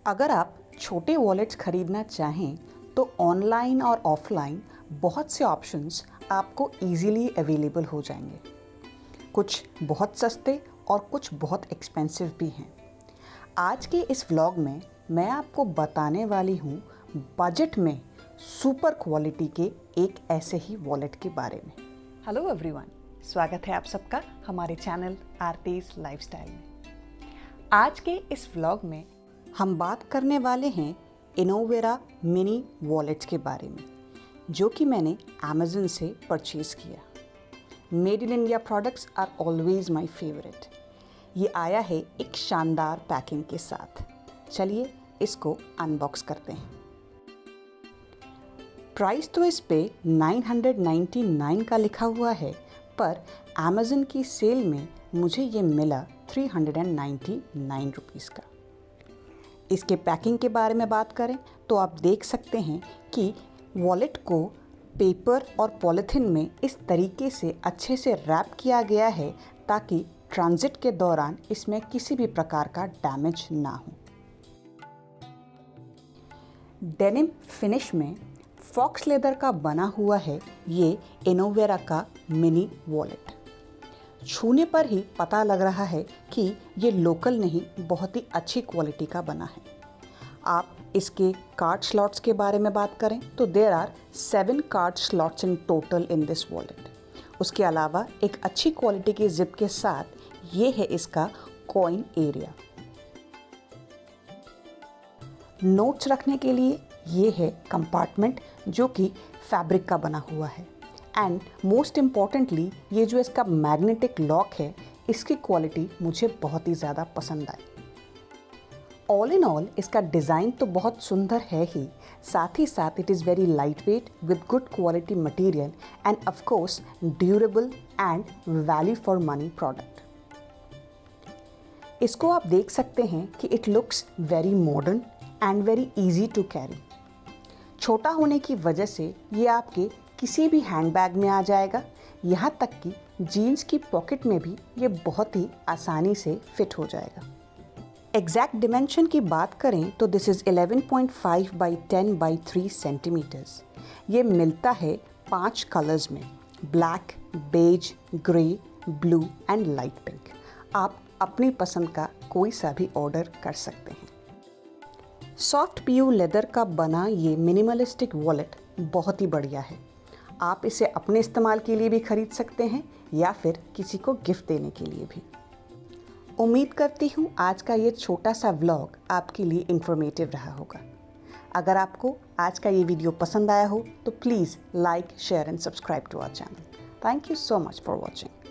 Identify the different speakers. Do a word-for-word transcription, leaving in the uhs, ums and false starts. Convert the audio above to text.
Speaker 1: अगर आप छोटे वॉलेट्स खरीदना चाहें तो ऑनलाइन और ऑफलाइन बहुत से ऑप्शंस आपको इजीली अवेलेबल हो जाएंगे। कुछ बहुत सस्ते और कुछ बहुत एक्सपेंसिव भी हैं। आज के इस व्लॉग में मैं आपको बताने वाली हूँ बजट में सुपर क्वालिटी के एक ऐसे ही वॉलेट के बारे में। हेलो एवरीवन, स्वागत है आप सबका हमारे चैनल आरतीज लाइफस्टाइल में। आज के इस व्लॉग में हम बात करने वाले हैं इनोवेरा मिनी वॉलेट्स के बारे में, जो कि मैंने अमेज़न से परचेज़ किया। Made in India products are always my favourite. ये आया है एक शानदार पैकिंग के साथ। चलिए इसको अनबॉक्स करते हैं। प्राइस तो इस पे नौ सौ निन्यानवे का लिखा हुआ है, पर अमेज़न की सेल में मुझे ये मिला तीन सौ निन्यानवे रुपीस का। इसके पैकिंग के बारे में बात करें तो आप देख सकते हैं कि वॉलेट को पेपर और पॉलीथीन में इस तरीके से अच्छे से रैप किया गया है ताकि ट्रांजिट के दौरान इसमें किसी भी प्रकार का डैमेज ना हो। डेनिम फिनिश में फॉक्स लेदर का बना हुआ है ये इनोवेरा का मिनी वॉलेट। छूने पर ही पता लग रहा है कि ये लोकल नहीं, बहुत ही अच्छी क्वालिटी का बना है। आप इसके कार्ड स्लॉट्स के बारे में बात करें तो there are seven card slots in total in this wallet. उसके अलावा एक अच्छी क्वालिटी के जिप के साथ ये है इसका कॉइन एरिया। नोट्स रखने के लिए ये है कंपार्टमेंट जो कि फैब्रिक का बना हुआ है। एंड मोस्ट इम्पॉर्टेंटली ये जो इसका मैग्नेटिक लॉक है, इसकी क्वालिटी मुझे बहुत ही ज़्यादा पसंद आई। ऑल इन ऑल इसका डिज़ाइन तो बहुत सुंदर है ही, साथ ही साथ it is very light weight with good quality material and of course durable and value for money product. इसको आप देख सकते हैं कि it looks very modern and very easy to carry. छोटा होने की वजह से ये आपके किसी भी हैंडबैग में आ जाएगा, यहाँ तक कि जीन्स की पॉकेट में भी ये बहुत ही आसानी से फिट हो जाएगा। एग्जैक्ट डिमेंशन की बात करें तो this is eleven point five by ten by three centimetres. ये मिलता है पांच कलर्स में, black, beige, grey, blue and light pink. आप अपनी पसंद का कोई सा भी ऑर्डर कर सकते हैं। सॉफ्ट पीयू लेदर का बना ये मिनिमलिस्टिक वॉलेट बहुत ही बढ़िया है। आप इसे अपने इस्तेमाल के लिए भी खरीद सकते हैं या फिर किसी को गिफ्ट देने के लिए भी। उम्मीद करती हूँ आज का ये छोटा सा व्लॉग आपके लिए इन्फॉर्मेटिव रहा होगा। अगर आपको आज का ये वीडियो पसंद आया हो तो please like, share and subscribe to our channel. Thank you so much for watching.